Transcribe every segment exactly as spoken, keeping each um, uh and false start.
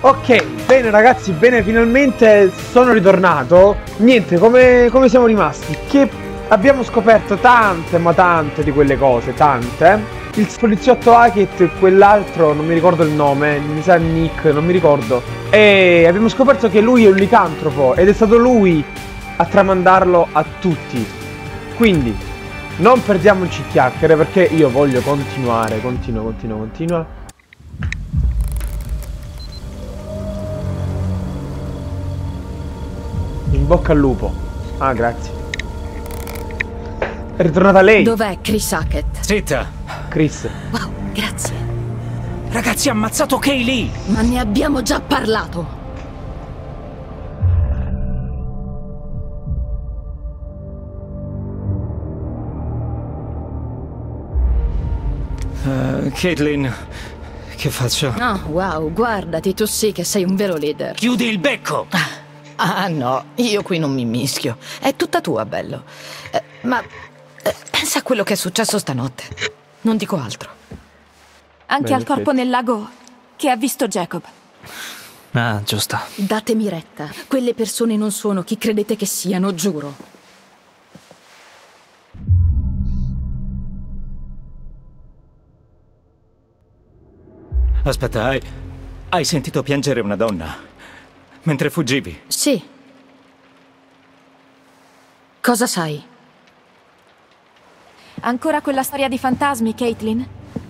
Ok, bene ragazzi, bene, finalmente sono ritornato. Niente, come, come siamo rimasti? Che abbiamo scoperto tante, ma tante di quelle cose, tante. Il poliziotto Hackett e quell'altro, non mi ricordo il nome, mi sa Nick, non mi ricordo. E abbiamo scoperto che lui è un licantropo ed è stato lui a tramandarlo a tutti. Quindi, non perdiamoci chiacchiere perché io voglio continuare, continua, continua, continua. In bocca al lupo. Ah, grazie. È ritornata lei. Dov'è Chris Hackett? Zitta. Chris. Wow, grazie. Ragazzi, ha ammazzato Kaylee. Ma ne abbiamo già parlato. Uh, Caitlin, che faccio? Oh, wow, guardati, tu sì che sei un vero leader. Chiudi il becco. Ah no, io qui non mi mischio. È tutta tua, bello. Eh, ma eh, pensa a quello che è successo stanotte. Non dico altro. Anche Bene, al corpo sì. nel lago che ha visto Jacob. Ah, giusto. Datemi retta. Quelle persone non sono chi credete che siano, giuro. Aspetta, hai... hai sentito piangere una donna? Mentre fuggivi? Sì. Cosa sai? Ancora quella storia di fantasmi, Caitlin?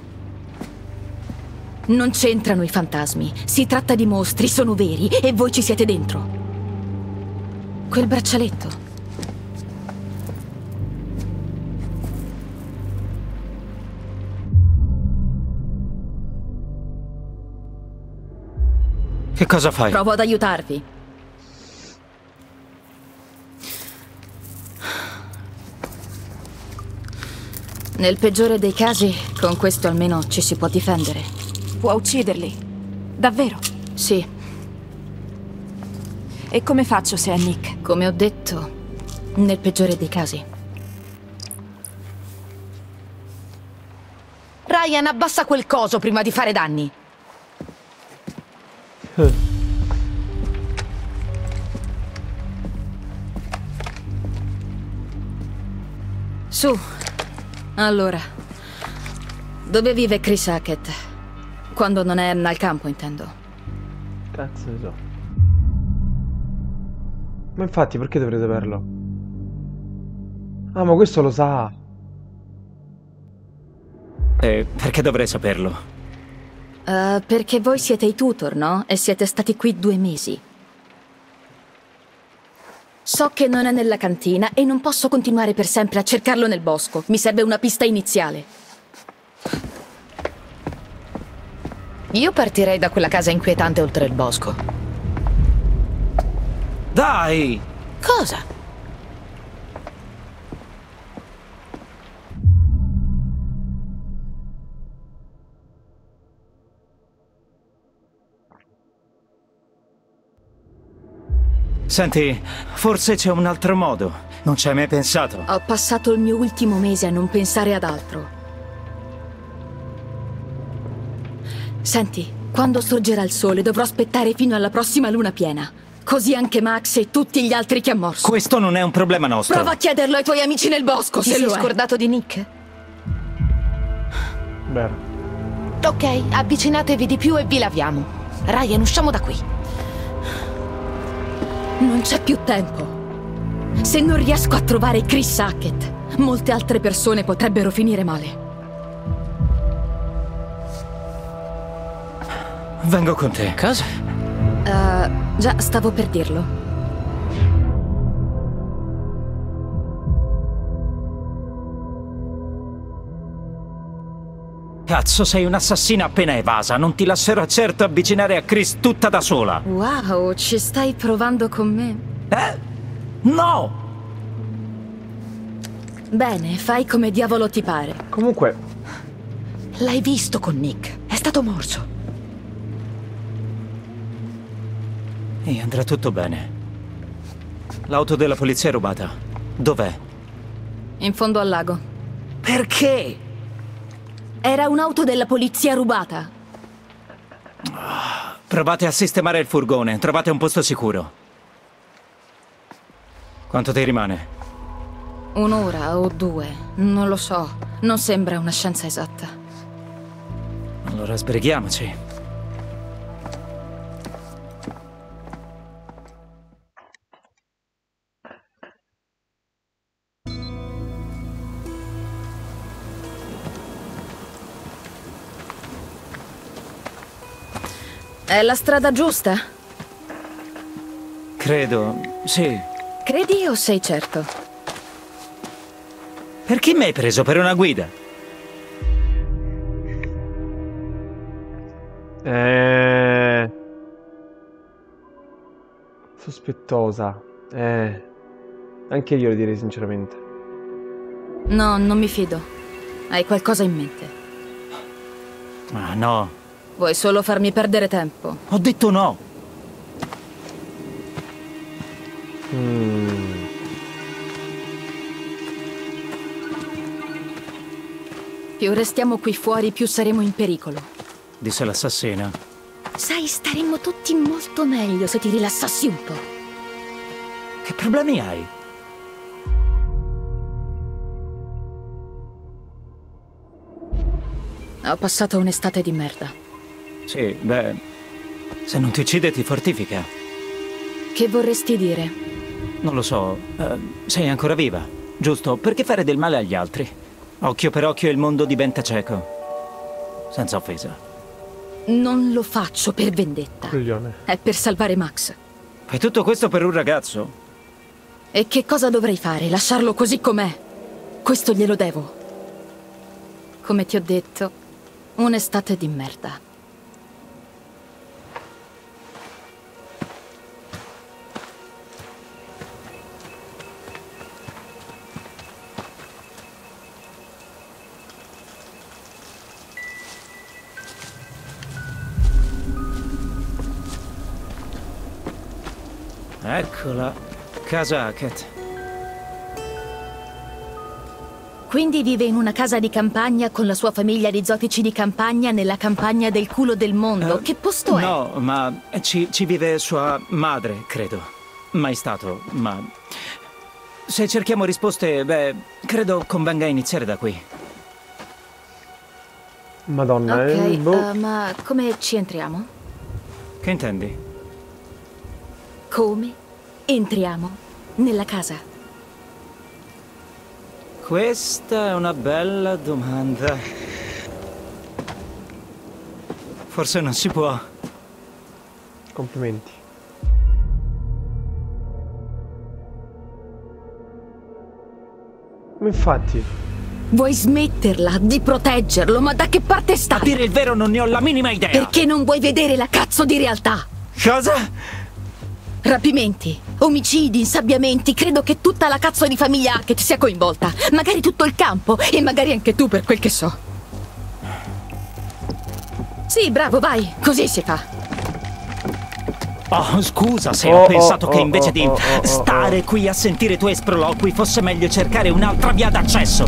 Non c'entrano i fantasmi. Si tratta di mostri, sono veri, e voi ci siete dentro. Quel braccialetto. Che cosa fai? Provo ad aiutarvi. Nel peggiore dei casi, con questo almeno ci si può difendere. Può ucciderli. Davvero? Sì, E come faccio se è Nick? come ho detto, nel peggiore dei casi. Ryan, abbassa quel coso prima di fare danni. Su. Allora. Dove vive Chris Hackett? Quando non è al campo, intendo. Cazzo ne so. Ma infatti, perché dovrei saperlo? Ah, ma questo lo sa. E perché dovrei saperlo? Uh, perché voi siete i tutor, no? E siete stati qui due mesi. So che non è nella cantina e non posso continuare per sempre a cercarlo nel bosco. Mi serve una pista iniziale. Io partirei da quella casa inquietante oltre il bosco. Dai! Cosa? Senti, forse c'è un altro modo. Non ci hai mai pensato? Ho passato il mio ultimo mese a non pensare ad altro. Senti, quando sorgerà il sole dovrò aspettare fino alla prossima luna piena. Così anche Max e tutti gli altri che ha morso. Questo non è un problema nostro. Prova a chiederlo ai tuoi amici nel bosco, Ti se sei lo è. scordato di Nick? Vero. Ok, avvicinatevi di più e vi laviamo. Ryan, usciamo da qui. Non c'è più tempo. Se non riesco a trovare Chris Hackett, molte altre persone potrebbero finire male. Vengo con te. Cosa? Uh, già, stavo per dirlo. Cazzo, sei un'assassina appena evasa. Non ti lascerò certo avvicinare a Chris tutta da sola. Wow, ci stai provando con me? Eh? No! Bene, fai come diavolo ti pare. Comunque, L'hai visto con Nick. È stato morso. E andrà tutto bene. L'auto della polizia è rubata. Dov'è? In fondo al lago. Perché? Era un'auto della polizia rubata. Provate a sistemare il furgone, trovate un posto sicuro. Quanto ti rimane? Un'ora o due, non lo so. Non sembra una scienza esatta. Allora sbrighiamoci. È la strada giusta? Credo, sì. Credi o sei certo? Perché mi hai preso per una guida? Eh... Sospettosa. Eh... Anche io lo direi sinceramente. No, non mi fido. Hai qualcosa in mente? Ma no. Vuoi solo farmi perdere tempo? Ho detto no. Mm. Più restiamo qui fuori, più saremo in pericolo. Disse l'assassina. Sai, staremmo tutti molto meglio se ti rilassassi un po'. Che problemi hai? Ho passato un'estate di merda. Sì, beh, se non ti uccide ti fortifica. Che vorresti dire? Non lo so, eh, sei ancora viva, giusto? Perché fare del male agli altri? Occhio per occhio il mondo diventa cieco. Senza offesa. Non lo faccio per vendetta. Coglione. È per salvare Max. Fai tutto questo per un ragazzo? E che cosa dovrei fare? Lasciarlo così com'è? Questo glielo devo. Come ti ho detto, un'estate di merda. Eccola, casa Hackett. Quindi vive in una casa di campagna con la sua famiglia di zotici di campagna nella campagna del culo del mondo. Eh, che posto è? No, ma ci, ci vive sua madre, credo. Mai stato, ma... Se cerchiamo risposte, beh, credo convenga iniziare da qui. Madonna, eh, Ok, boh. uh, ma come ci entriamo? Che intendi? Come entriamo nella casa? Questa è una bella domanda. Forse non si può. Complimenti. Ma infatti. Vuoi smetterla di proteggerlo? Ma da che parte A stai? dire il vero non ne ho la minima idea. Perché non vuoi vedere la cazzo di realtà? Cosa? Rapimenti, omicidi, insabbiamenti. Credo che tutta la cazzo di famiglia Hackett sia coinvolta. Magari tutto il campo e magari anche tu, per quel che so. Sì, bravo, vai. Così si fa. Oh, scusa se Oh, ho pensato oh, che oh, invece oh, di oh, oh, stare oh. qui a sentire i tuoi sproloqui fosse meglio cercare un'altra via d'accesso.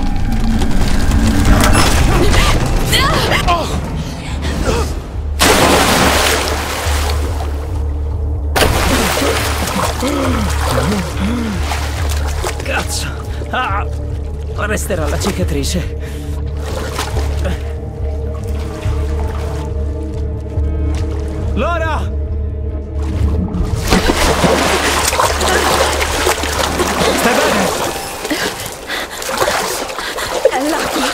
Cazzo! Ah, resterà la cicatrice. Laura! Stai bene? È l'acqua.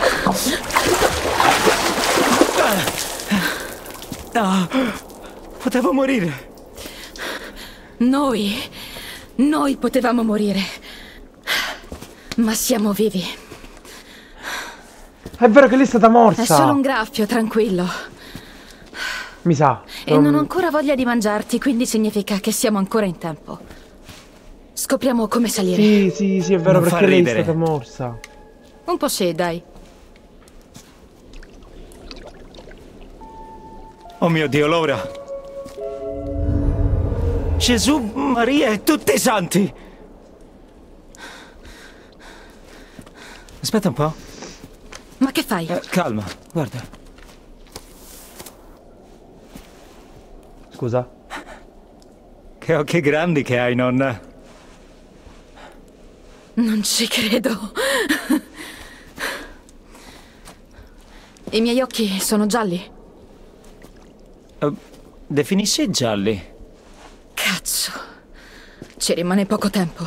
Ah, potevo morire. Noi, noi potevamo morire. Ma siamo vivi. È vero che lei è stata morsa. È solo un graffio, tranquillo. Mi sa. E non ho ancora voglia di mangiarti, quindi significa che siamo ancora in tempo. Scopriamo come salire. Sì, sì, sì, è vero, Non perché fa lei è ridere. stata morsa. Un po' sì, dai. Oh mio Dio, Laura! Gesù, Maria e tutti i santi! Aspetta un po'. Ma che fai? Eh, calma, guarda. Scusa. Che occhi grandi che hai, nonna. Non ci credo. I miei occhi sono gialli. Uh, definisci gialli? Cazzo. Ci rimane poco tempo.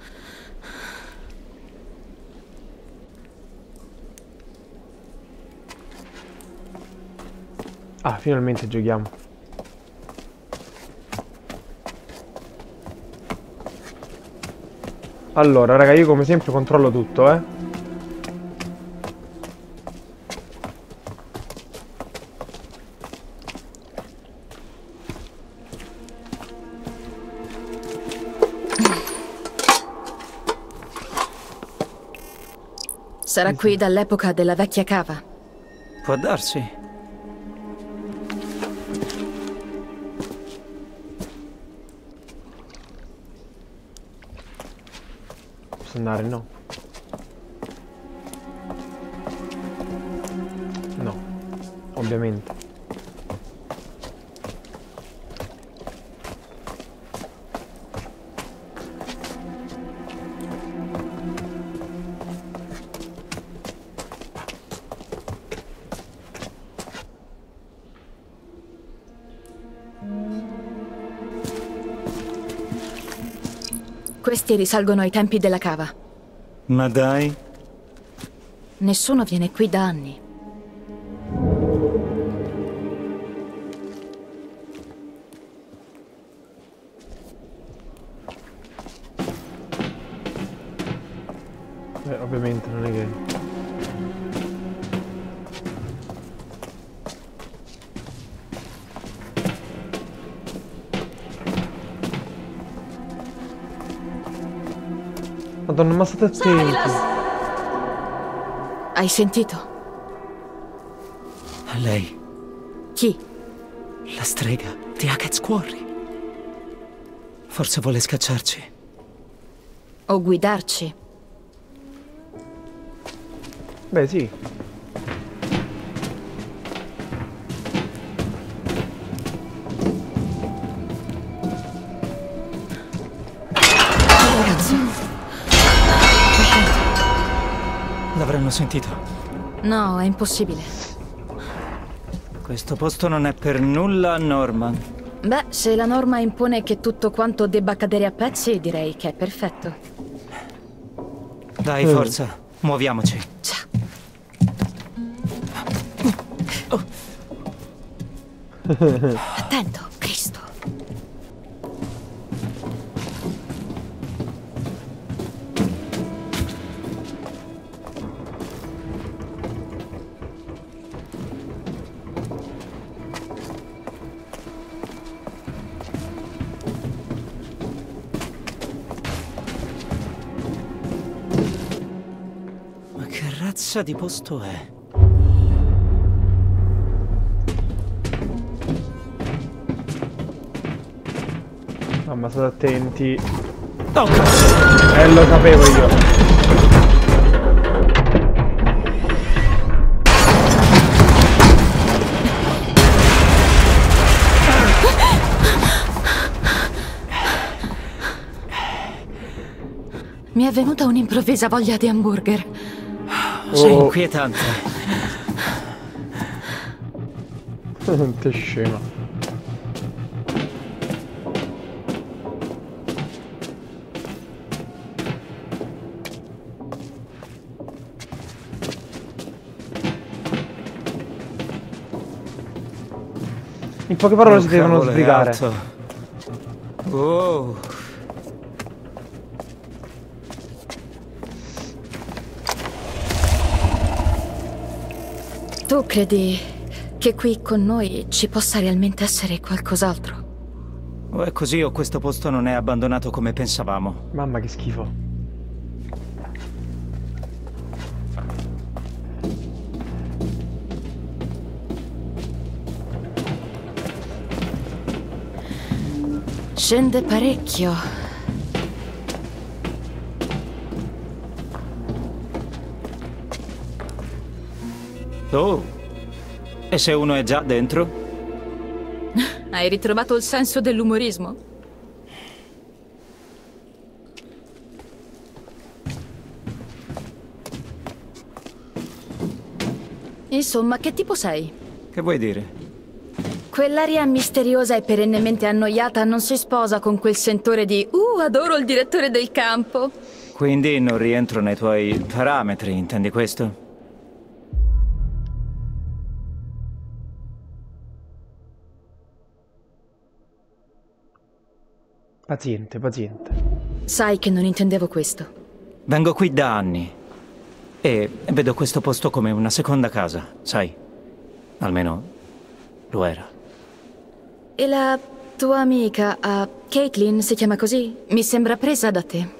Ah, finalmente giochiamo. Allora, raga, io come sempre controllo tutto, eh. Sarà qui dall'epoca della vecchia cava. Può darsi. Posso andare? No. No. Ovviamente. Questi risalgono ai tempi della cava. Ma dai. Nessuno viene qui da anni. Beh, ovviamente non è che... Madonna, ma state attenti. Hai sentito? Lei. Chi? La strega di Hackett's Quarry. Forse vuole scacciarci. O guidarci? Beh, sì. L'avranno sentito. No, è impossibile. Questo posto non è per nulla Norman. Beh, se la norma impone che tutto quanto debba cadere a pezzi, direi che è perfetto. Dai, forza, muoviamoci. Ciao. Attento, Cristo. Ma che razza di posto è? Mamma, state attenti. Oh, cazzo! Eh, lo sapevo io. Mi è venuta un'improvvisa voglia di hamburger. Sei Oh. inquietante. Che scema. In poche parole Oh, si devono cavolo, è sbrigare. alto. Wow. Tu credi che qui con noi ci possa realmente essere qualcos'altro? O è così o questo posto non è abbandonato come pensavamo. Mamma, che schifo. Scende parecchio. Oh. E se uno è già dentro? Hai ritrovato il senso dell'umorismo? Insomma, che tipo sei? Che vuoi dire? Quell'aria misteriosa e perennemente annoiata non si sposa con quel sentore di «Uh, adoro il direttore del campo». Quindi non rientro nei tuoi parametri, intendi questo? Paziente, paziente. Sai che non intendevo questo. Vengo qui da anni e vedo questo posto come una seconda casa, sai? Almeno lo era. E la tua amica, uh, Caitlin, si chiama così? Mi sembra presa da te.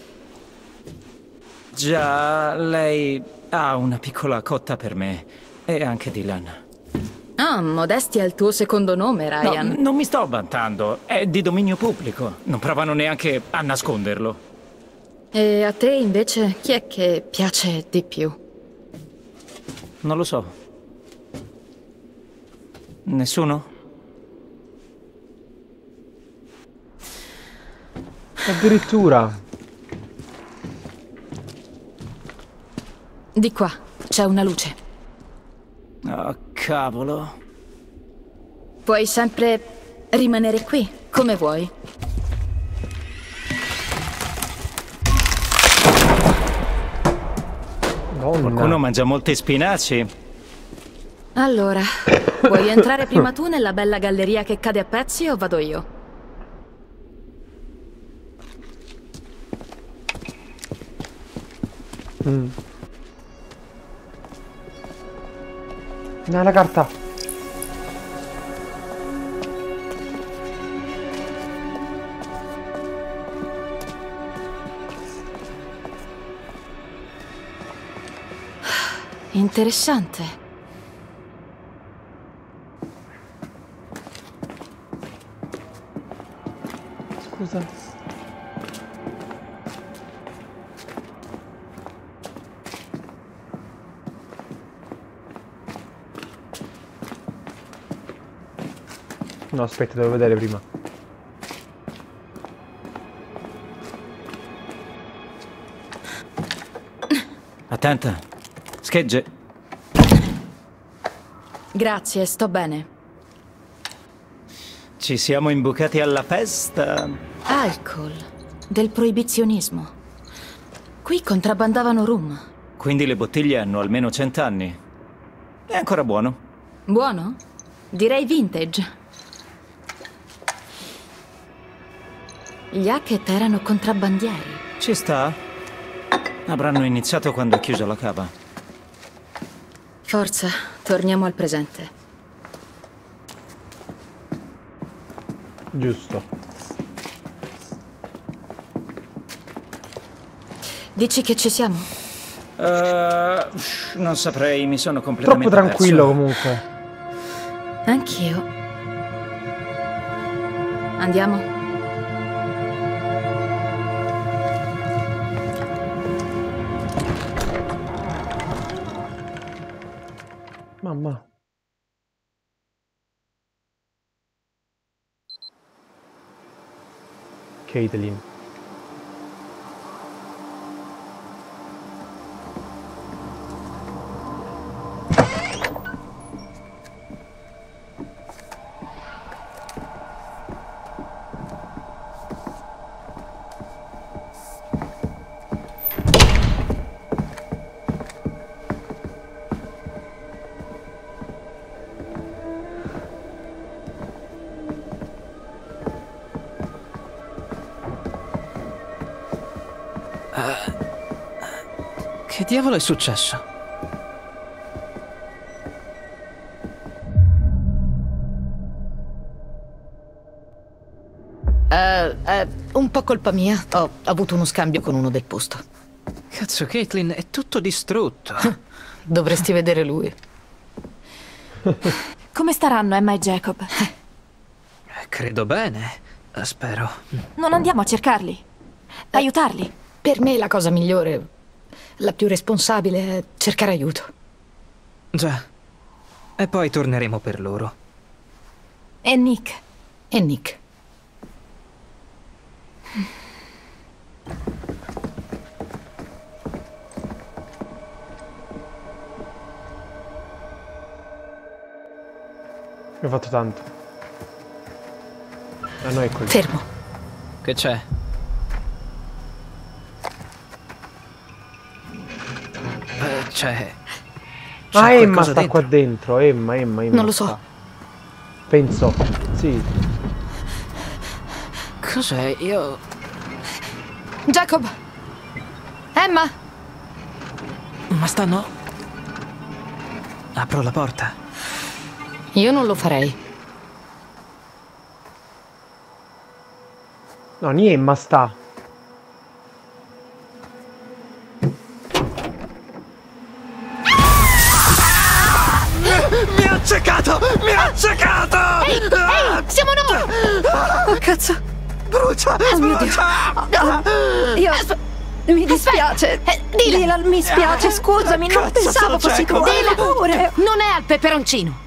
Già, lei ha una piccola cotta per me e anche Dylan. Ah, modestia è il tuo secondo nome, Ryan. No, non mi sto vantando, è di dominio pubblico. Non provano neanche a nasconderlo. E a te, invece, chi è che piace di più? Non lo so. Nessuno? Addirittura. Di qua, c'è una luce. Oh, cavolo. Puoi sempre rimanere qui, come vuoi. Donna. Qualcuno mangia molti spinaci? Allora, vuoi entrare prima tu nella bella galleria che cade a pezzi o vado io? Mm. No, la carta. Interessante. Scusa. No, aspetta, devo vedere prima. Attenta. Schegge. Grazie, sto bene. Ci siamo imbucati alla festa. Alcol. Del proibizionismo. Qui contrabbandavano rum. Quindi le bottiglie hanno almeno cent'anni. È ancora buono. Buono? Direi vintage. Gli Hackett erano contrabbandieri. Ci sta. Avranno iniziato quando è chiusa la cava. Forza, torniamo al presente. Giusto. Dici che ci siamo? Uh, non saprei, mi sono completamente Troppo tranquillo perso. comunque. Anch'io. Andiamo? Mamma. Caitlin. Che diavolo è successo? Uh, uh, un po' colpa mia. Ho avuto uno scambio con uno del posto. Cazzo, Caitlin, è tutto distrutto. Dovresti vedere lui. Come staranno Emma e Jacob? Credo bene, spero. Non andiamo a cercarli? Aiutarli? Per me la cosa migliore, la più responsabile, è cercare aiuto. Già. E poi torneremo per loro. E Nick. E Nick. Mi ho fatto tanto. Ah no, eccoli. Fermo. Che c'è? Eh, c'è... c'è Ah, Emma qualcosa sta dentro. qua dentro. Emma, Emma, Emma. Non lo so. sta. Penso. Sì. Cos'è? Io... Jacob! Emma! Ma stanno... Apro la porta. Io non lo farei. No, ni Emma sta. Mi ha accecato! Mi ha accecato! Ehi, ehi, siamo noi! Oh, cazzo. Brucia! Oh mio Dio. Brucia! Oh, io... Mi dispiace. Eh, Dylan. Dylan, mi spiace, scusami, non Cazzo, pensavo sono fossi tu. Jacob. Dylan, pure. Non è al peperoncino.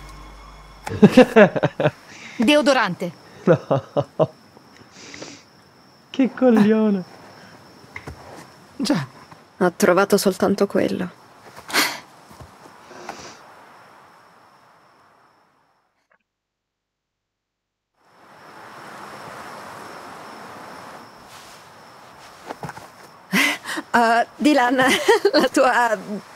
Deodorante. No. Che coglione. Già. Ho trovato soltanto quello. Uh, Dylan, la tua...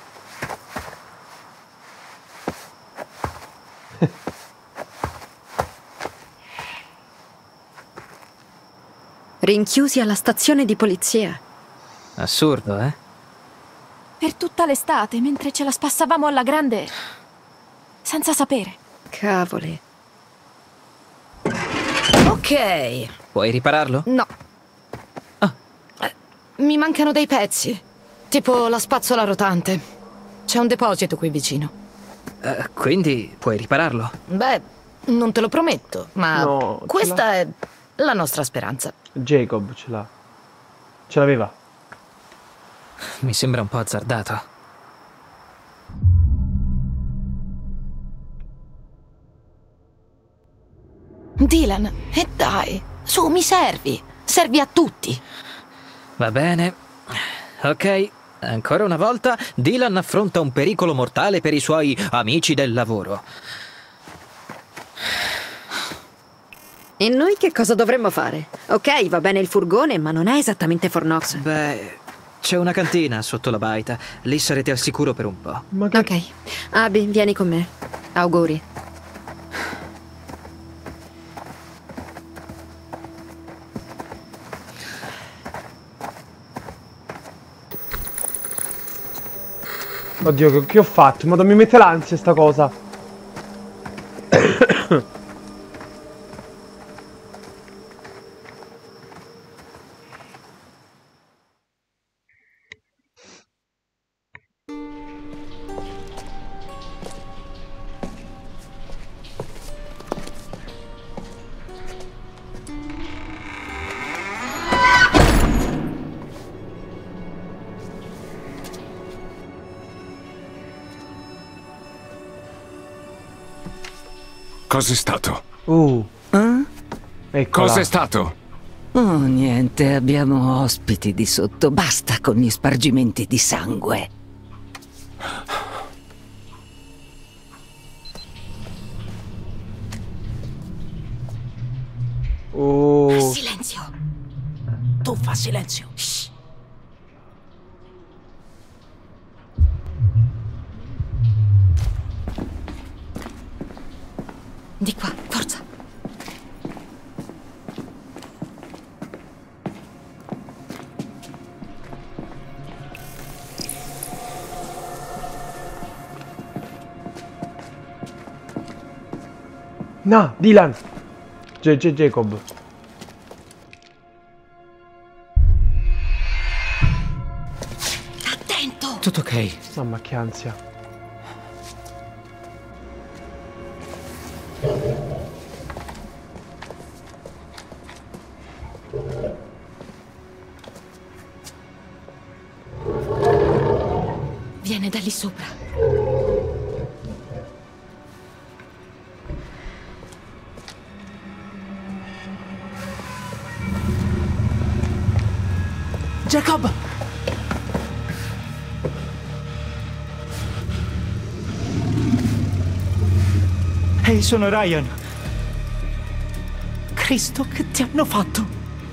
Rinchiusi alla stazione di polizia. Assurdo, eh? Per tutta l'estate, mentre ce la spassavamo alla grande, senza sapere. Cavoli. Ok. Puoi ripararlo? No. Ah. Eh, mi mancano dei pezzi. Tipo la spazzola rotante. C'è un deposito qui vicino. Eh, quindi puoi ripararlo? Beh, non te lo prometto, ma No, ce questa è la nostra speranza. Jacob ce l'ha. Ce l'aveva. Mi sembra un po' azzardato. Dylan, e dai, su, mi servi. Servi a tutti. Va bene. Ok, ancora una volta, Dylan affronta un pericolo mortale per i suoi amici del lavoro. E noi che cosa dovremmo fare? Ok, va bene il furgone, ma non è esattamente Fornox. Beh, c'è una cantina sotto la baita. Lì sarete al sicuro per un po'. Ma che... Ok. Abby, vieni con me. Auguri. Oddio, che, che ho fatto? Ma mi mette l'ansia sta cosa. Cos'è stato? Uh, Eh? eccola. Cos'è stato? Oh, niente, abbiamo ospiti di sotto. Basta con gli spargimenti di sangue. Uh, Silenzio. Tu fa silenzio. Shh. Di qua, forza. no, Dylan. J J Jacob. Attento. Tutto ok. Mamma che ansia. Viene da lì sopra. Jacob! Ehi, sono Ryan. Cristo, che ti hanno fatto?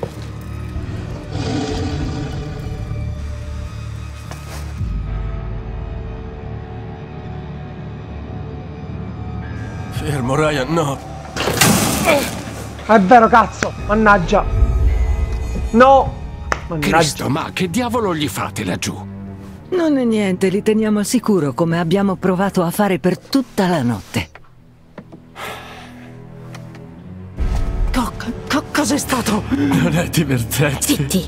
Fermo, Ryan, no. È vero, cazzo! Mannaggia! No! Mannaggia. Cristo, ma che diavolo gli fate laggiù? Non è niente, li teniamo al sicuro come abbiamo provato a fare per tutta la notte. Co co cos'è stato? Non è divertente. Zitti.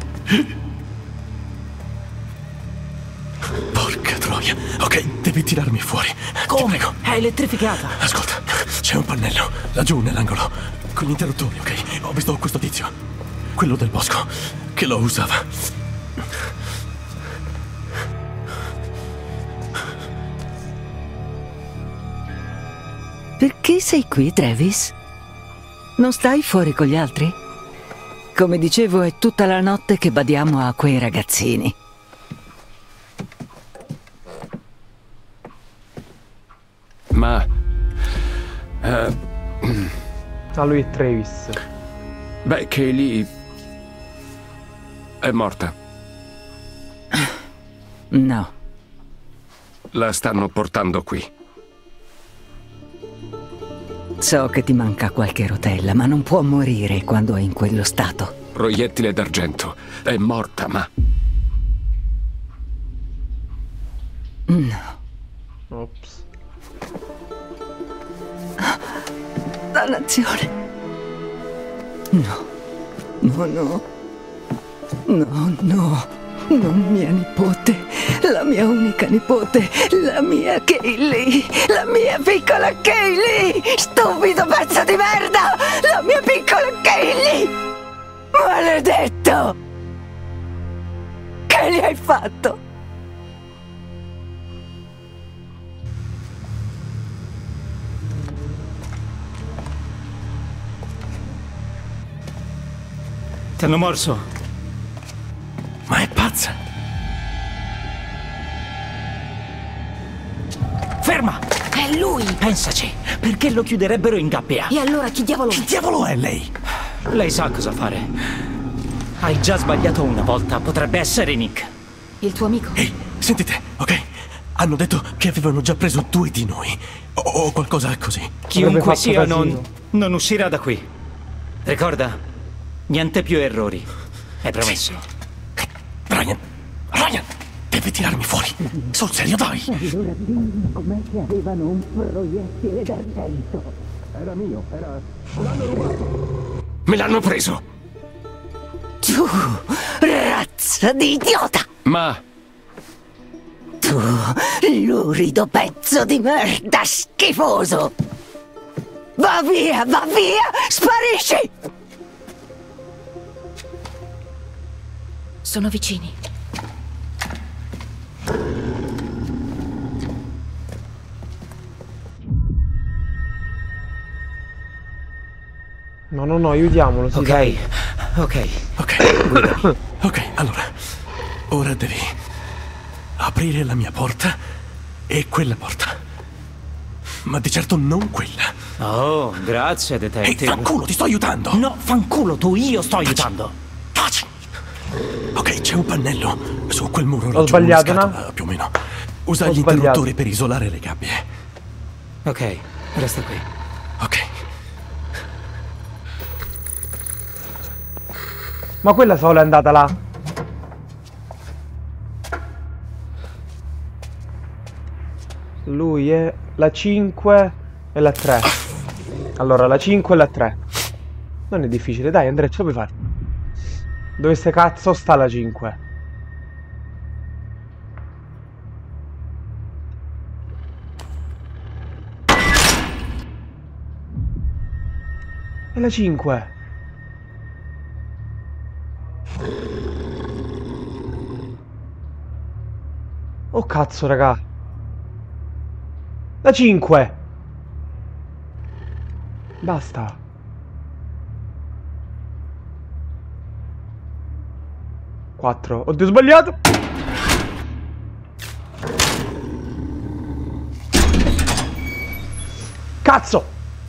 Porca troia. Ok, devi tirarmi fuori. Ti prego. È elettrificata. Ascolta, c'è un pannello laggiù nell'angolo con gli interruttori, ok? Ho visto questo tizio, quello del bosco, che lo usava. Perché sei qui, Travis? Non stai fuori con gli altri? Come dicevo, è tutta la notte che badiamo a quei ragazzini. Ma... Uh, Ah, lui è Travis. beh, Kaylee... è morta. No. La stanno portando qui. So che ti manca qualche rotella, ma non può morire quando è in quello stato. Proiettile d'argento. È morta, ma... No. Ops. Dannazione. No. No, no. No, no. Non mia nipote. La mia unica nipote. La mia Kaylee. La mia piccola Kaylee. Stupido pezzo di merda. La mia piccola Kaylee. Maledetto. Che gli hai fatto? Ti hanno morso. Ma è pazza! Ferma! È lui! Pensaci, perché lo chiuderebbero in gabbia? E allora chi diavolo Chi è? diavolo è lei? Lei sa cosa fare. Hai già sbagliato una volta, potrebbe essere Nick. Il tuo amico? Ehi, sentite, ok? Hanno detto che avevano già preso due di noi. O, o qualcosa così. Chiunque fatto sia, casino. non, non uscirà da qui. Ricorda, niente più errori. È promesso. Ryan, Ryan, devi tirarmi fuori. Sul serio, dai. Com'è che avevano un proiettile d'argento? Era mio, era... L'hanno rubato. Me l'hanno preso. Tu, razza di idiota! Ma... Tu, lurido pezzo di merda schifoso! Va via, va via! Sparisci! Sono vicini. No, no, no, aiutiamolo. Sì, Ok, dai. ok. Ok. Ok, allora. Ora devi... aprire la mia porta e quella porta. Ma di certo non quella. Oh, grazie, Ehi, detective. fanculo, ti sto aiutando! No, fanculo tu, io sto aiutando. Taci! Ok, c'è un pannello su quel muro. Ho laggiù, sbagliato, una no? scatola, più o meno. Usa Ho gli sbagliato. interruttori per isolare le gabbie. Ok, resta qui. Ok. Ma quella sola è andata là. Lui è la cinque e la tre. Allora, la cinque e la tre. Non è difficile, dai Andrea, ce lo puoi fare. Dove ste cazzo sta la cinque? È la cinque. Oh cazzo, raga. La cinque. Basta. quattro. Oddio, ho sbagliato. Cazzo.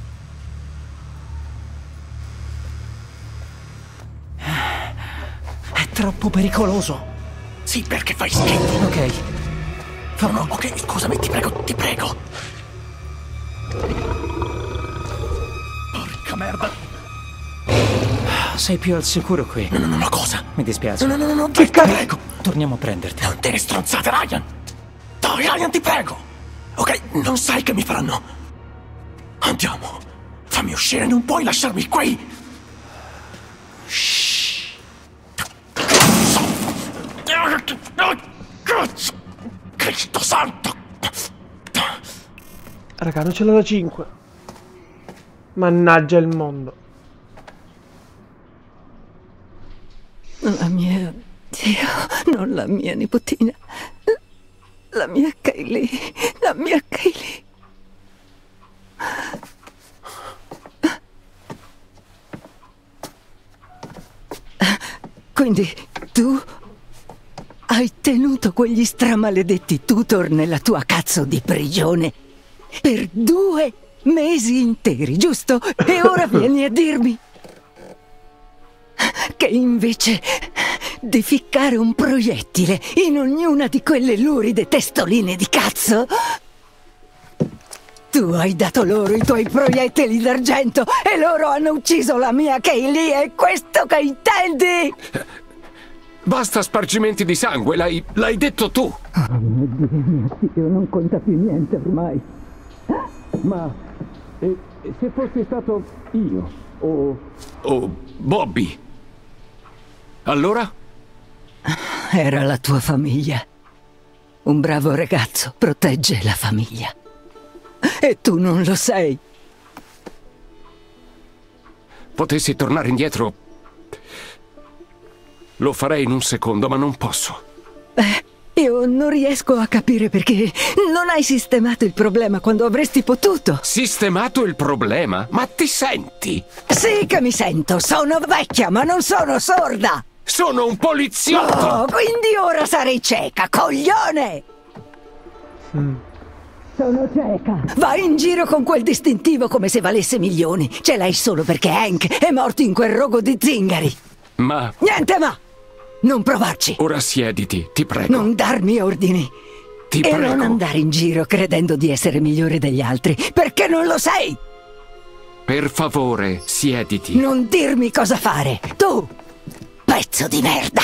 È troppo pericoloso. Sì, perché fai schifo. Ok. No, no, ok, scusami, ti prego, ti prego. Porca merda. Sei più al sicuro qui. No, no, no, no, cosa? Mi dispiace. No, no, no, no, dai, ti prego. Torniamo a prenderti. Non te ne stronzate, Ryan. Dai, Ryan, ti prego. Ok, non sai che mi faranno. Andiamo. Fammi uscire, non puoi lasciarmi qui. Shh. Cazzo. Cristo santo. Raga, non ce l'ho da cinque. Mannaggia il mondo. La mia... Dio, non la mia nipotina. La mia Kaylee. La mia Kaylee. Quindi tu hai tenuto quegli stramaledetti tutor nella tua cazzo di prigione per due mesi interi, giusto? E ora vieni a dirmi che invece di ficcare un proiettile in ognuna di quelle luride testoline di cazzo, tu hai dato loro i tuoi proiettili d'argento e loro hanno ucciso la mia Kaylee, è questo che intendi? Basta spargimenti di sangue, l'hai, l'hai detto tu. Oh mio Dio, mio Dio, non conta più niente ormai. Ma e, e se fossi stato io o... o Bobby, allora? Era la tua famiglia. Un bravo ragazzo protegge la famiglia. E tu non lo sei. Potessi tornare indietro, lo farei in un secondo, ma non posso. Eh, io non riesco a capire perché non hai sistemato il problema quando avresti potuto. Sistemato il problema? Ma ti senti? Sì che mi sento, sono vecchia ma non sono sorda. Sono un poliziotto! Oh, quindi ora sarei cieca, coglione! Mm. Sono cieca. Vai in giro con quel distintivo come se valesse milioni. Ce l'hai solo perché Hank è morto in quel rogo di zingari. Ma... Niente ma! Non provarci. Ora siediti, ti prego. Non darmi ordini. Ti e prego. non andare in giro credendo di essere migliore degli altri, perché non lo sei. Per favore, siediti. Non dirmi cosa fare. Tu, pezzo di merda.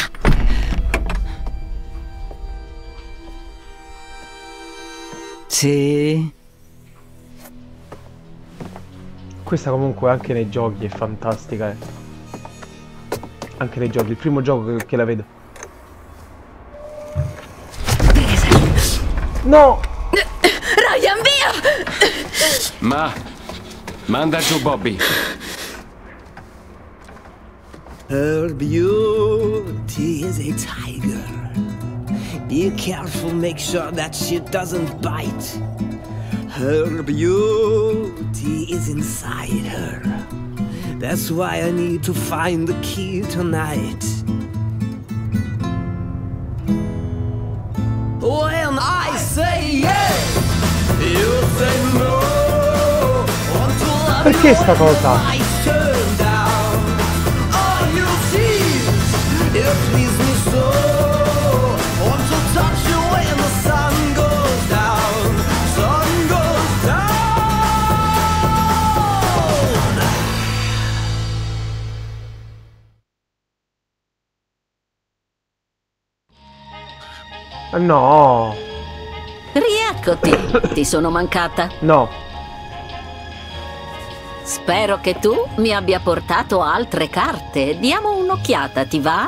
Sì. Questa comunque anche nei giochi è fantastica, eh. Anche nei giochi, il primo gioco che, che la vedo. No! Ryan, via! Ma... manda giù Bobby. Her beauty is a tiger. Be careful, make sure that she doesn't bite. Her beauty is inside her. That's why I need to find the key tonight. When I say yes, you say no. Perché sta cosa? No. Rieccoti. Ti sono mancata? No. Spero che tu mi abbia portato altre carte. Diamo un'occhiata, ti va?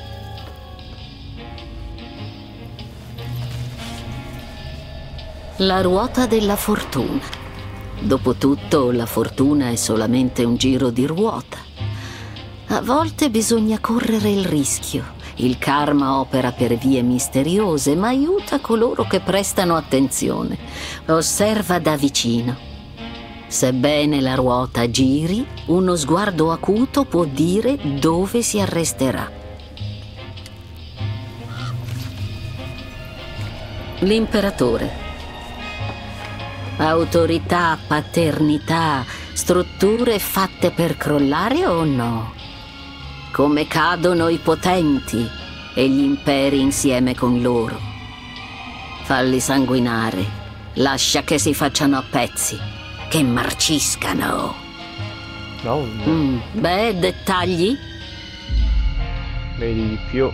La ruota della fortuna. Dopotutto, la fortuna è solamente un giro di ruota. A volte bisogna correre il rischio. Il karma opera per vie misteriose, ma aiuta coloro che prestano attenzione. Osserva da vicino. Sebbene la ruota giri, uno sguardo acuto può dire dove si arresterà. L'imperatore. Autorità, paternità, strutture fatte per crollare o no? Come cadono i potenti e gli imperi insieme con loro. Falli sanguinare, lascia che si facciano a pezzi, che marciscano. No, no. Mm, beh, dettagli? Vedi di più.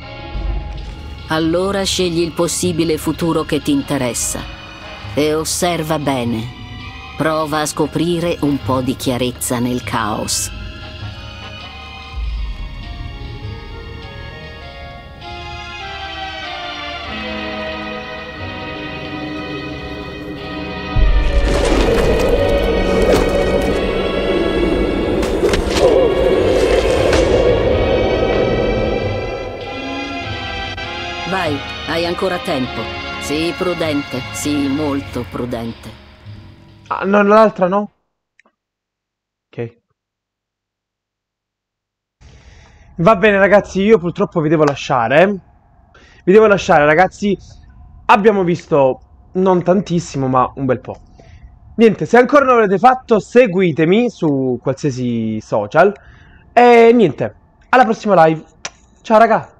Allora scegli il possibile futuro che ti interessa e osserva bene. Prova a scoprire un po' di chiarezza nel caos. Vai, hai ancora tempo. Sii prudente, sii molto prudente. Ah, no, l'altra no? Ok. Va bene ragazzi, io purtroppo vi devo lasciare. Vi devo lasciare ragazzi. Abbiamo visto non tantissimo, ma un bel po'. Niente, se ancora non l'avete fatto, seguitemi su qualsiasi social. E niente, alla prossima live. Ciao raga.